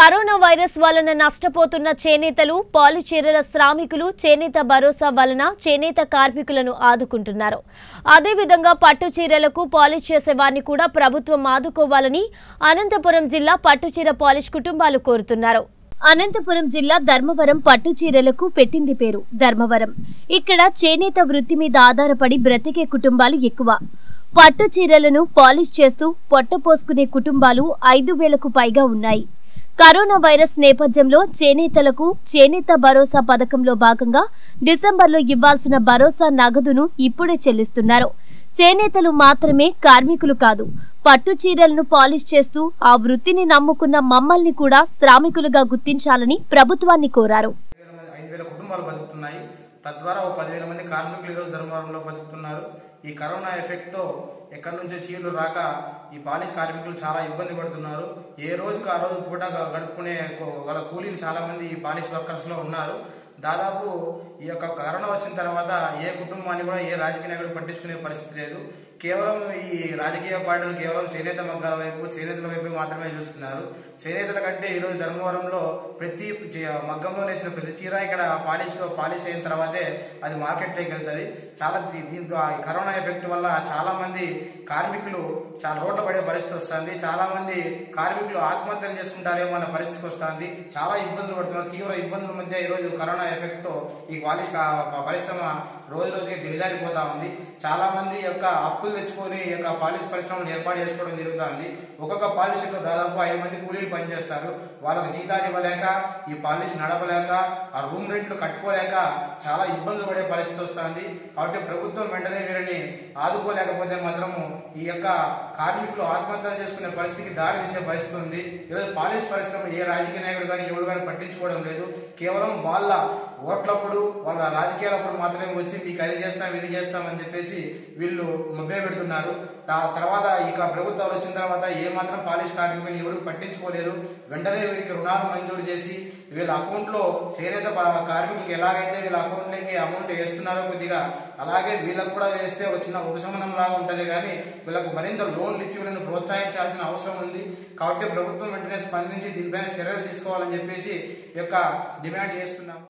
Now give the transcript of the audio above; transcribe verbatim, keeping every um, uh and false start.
Corona virus వలన నష్టపోతున్న చేనేతలు పాలిచీరల శ్రామికులు చేనేత భరోసా వలన చేనేత కార్మికులను ఆదుకుంటున్నారు. అదేవిధంగా పట్టు చీరలకు పాలిష్ చేసే వారిని కూడా ప్రభుత్వం ఆదుకోవాలని అనంతపురం జిల్లా పట్టుచీర పాలిష్ కుటుంబాలు కోరుతున్నారు. అనంతపురం జిల్లా ధర్మవరం పట్టు చీరలకు పెట్టింది పేరు ధర్మవరం. ఇక్కడ చేనేత వృత్తి మీద ఆధారపడి బ్రతికే కుటుంబాలు ఎక్కువ. పట్టు చీరలను పాలిష్ చేస్తూ పొట్టపోసుకునే కుటుంబాలు ఐదు వేలకు పైగా ఉన్నాయి. కరోనా వైరస్ నేపథ్యంలో చేనేతలకు చేనేత భరోసా పథకంలో భాగంగా డిసెంబర్లో ఇవ్వాల్సిన భరోసా నగదును ఇప్పుడే చెల్లిస్తున్నారు. చేనేతలు మాత్రమే కార్మికులు కాదు, పట్టు చీరలను పాలిష్ చేస్తూ ఆ వృత్తిని నమ్ముకున్న మమ్మల్ని కూడా శ్రామికులుగా గుర్తించాలని ప్రభుత్వాన్ని కోరారు. తద్వారా ఓ పదివేల మంది కార్మికులు ఈరోజు ధర్మవరంలో బతుకుతున్నారు. ఈ కరోనా ఎఫెక్ట్తో ఎక్కడి నుంచో చీరలు రాక ఈ పాలిష్ కార్మికులు చాలా ఇబ్బంది పడుతున్నారు. ఏ రోజుకు ఆ రోజు పూట గడుపుకునే వాళ్ళ కూలీలు చాలా మంది ఈ పాలిష్ వర్కర్స్ లో ఉన్నారు. దాదాపు ఈ యొక్క కరోనా వచ్చిన తర్వాత ఏ కుటుంబాన్ని కూడా ఏ రాజకీయ నాయకుడు పట్టించుకునే పరిస్థితి లేదు. కేవలం ఈ రాజకీయ పార్టీలు కేవలం చేనేత మగ్గాల వైపు చేనేతల వైపు మాత్రమే చూస్తున్నారు. చేనేతల కంటే ఈరోజు ధర్మవరంలో ప్రతి మగ్గంలో వేసిన ప్రతి చీర ఇక్కడ పాలిష్ పాలిష్ అయిన తర్వాతే అది మార్కెట్లోకి వెళ్తుంది. చాలా దీంతో కరోనా ఎఫెక్ట్ వల్ల చాలా మంది కార్మికులు చాలా రోడ్ల పడే పరిస్థితి వస్తుంది. చాలా మంది కార్మికులు ఆత్మహత్యలు చేసుకుంటారేమో అన్న పరిస్థితికి వస్తుంది. చాలా ఇబ్బందులు పడుతున్నారు. తీవ్ర ఇబ్బందుల మధ్య ఈరోజు కరోనా ఎఫెక్ట్ తో ఈ పాలిష్ పరిశ్రమ రోజు రోజుకి దిగజారిపోతా ఉంది. చాలా మంది యొక్క అప్పులు తెచ్చుకొని ఈ యొక్క పాలిష్ పరిశ్రమను ఏర్పాటు చేసుకోవడం జరుగుతుంది. ఒక్కొక్క పాలిష్ లో దాదాపు ఐదు మంది కూలీలు పనిచేస్తారు. వాళ్ళకి జీతాలు ఇవ్వలేక, ఈ పాలిష్ నడపలేక, ఆ రూమ్ రెంట్లు కట్టుకోలేక చాలా ఇబ్బందులు పడే పరిస్థితి వస్తుంది. కాబట్టి ప్రభుత్వం వెంటనే వీరిని ఆదుకోలేకపోతే మాత్రము ఈ యొక్క కార్మికులు ఆత్మహత్యలు చేసుకునే పరిస్థితికి దారి తీసే పరిస్థితి ఉంది. ఈరోజు పాలిష్ పరిశ్రమ ఏ రాజకీయ నాయకుడు కానీ ఎవరు కానీ పట్టించుకోవడం లేదు. కేవలం వాళ్ళ ఓట్లప్పుడు వాళ్ళ రాజకీయాలప్పుడు మాత్రమే వచ్చి మీకు అది చేస్తాం ఇది చేస్తాం అని చెప్పేసి వీళ్ళు మభ్య పెడుతున్నారు. తర్వాత ఇక ప్రభుత్వాలు వచ్చిన తర్వాత ఏ మాత్రం పాలిష్ కార్మికులు ఎవరు పట్టించుకోలేరు. వెంటనే వీరికి రుణాలు మంజూరు చేసి వీళ్ళ అకౌంట్ లో చేనేత కార్మికులకి ఎలాగైతే వీళ్ళ అకౌంట్ లోకి అమౌంట్ వేస్తున్నారో కొద్దిగా అలాగే వీళ్ళకు కూడా వేస్తే వచ్చిన ఉపశమనం లాగా ఉంటది. కానీ వీళ్ళకు మరింత లోన్లు ఇచ్చి వీళ్ళని ప్రోత్సహించాల్సిన అవసరం ఉంది. కాబట్టి ప్రభుత్వం వెంటనే స్పందించి దీనిపైన చర్యలు తీసుకోవాలని చెప్పేసి యొక్క డిమాండ్ చేస్తున్నాము.